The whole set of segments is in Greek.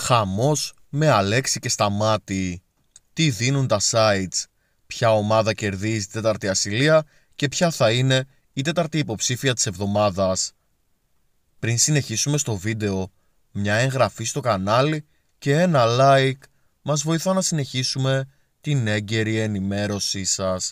Χαμός με Αλέξη και Σταμάτη. Τι δίνουν τα sites, ποια ομάδα κερδίζει την τέταρτη ασυλία και ποια θα είναι η τέταρτη υποψήφια της εβδομάδας. Πριν συνεχίσουμε στο βίντεο, μια εγγραφή στο κανάλι και ένα like μας βοηθά να συνεχίσουμε την έγκαιρη ενημέρωσή σας.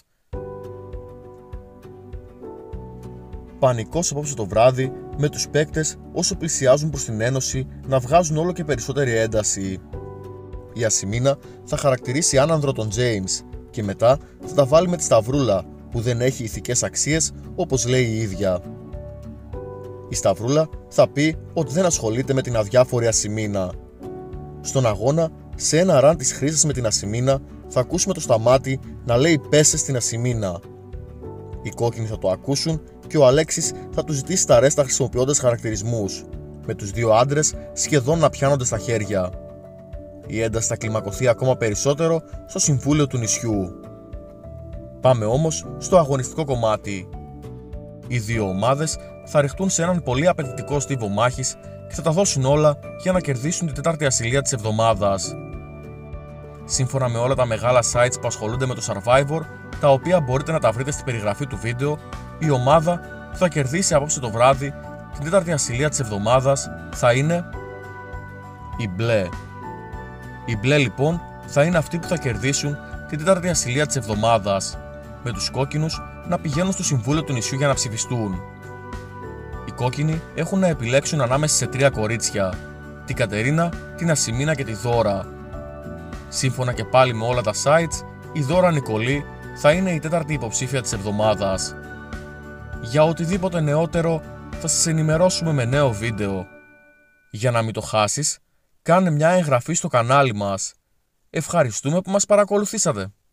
Πανικός απόψε το βράδυ με τους παίκτες όσο πλησιάζουν προς την Ένωση να βγάζουν όλο και περισσότερη ένταση. Η Ασημίνα θα χαρακτηρίσει άνανδρο τον James και μετά θα τα βάλει με τη Σταυρούλα που δεν έχει ηθικές αξίες όπως λέει η ίδια. Η Σταυρούλα θα πει ότι δεν ασχολείται με την αδιάφορη Ασημίνα. Στον αγώνα, σε ένα ραν της Χρύσας με την Ασημίνα θα ακούσουμε το Σταμάτη να λέει πέσε στην Ασημίνα. Οι κόκκινοι θα το ακούσουν και ο Αλέξης θα του ζητήσει τα ρέστα χρησιμοποιώντας χαρακτηρισμούς, με τους δύο άντρες σχεδόν να πιάνονται στα χέρια. Η ένταση θα κλιμακωθεί ακόμα περισσότερο στο Συμβούλιο του Νησιού. Πάμε όμως στο αγωνιστικό κομμάτι. Οι δύο ομάδες θα ρηχτούν σε έναν πολύ απαιτητικό στίβο μάχης και θα τα δώσουν όλα για να κερδίσουν την τέταρτη ασυλία της εβδομάδας. Σύμφωνα με όλα τα μεγάλα sites που ασχολούνται με το Survivor, τα οποία μπορείτε να τα βρείτε στην περιγραφή του βίντεο, η ομάδα που θα κερδίσει απόψε το βράδυ την τέταρτη ασυλία της εβδομάδας θα είναι η μπλε. Οι μπλε λοιπόν θα είναι αυτοί που θα κερδίσουν την τέταρτη ασυλία της εβδομάδας, με τους κόκκινους να πηγαίνουν στο Συμβούλιο του Νησιού για να ψηφιστούν. Οι κόκκινοι έχουν να επιλέξουν ανάμεσα σε τρία κορίτσια, την Κατερίνα, την Ασημίνα και τη Δώρα. Σύμφωνα και πάλι με όλα τα sites, η Δώρα Νικολή θα είναι η τέταρτη υποψήφια της εβδομάδας. Για οτιδήποτε νεότερο θα σας ενημερώσουμε με νέο βίντεο. Για να μην το χάσεις, κάνε μια εγγραφή στο κανάλι μας. Ευχαριστούμε που μας παρακολουθήσατε.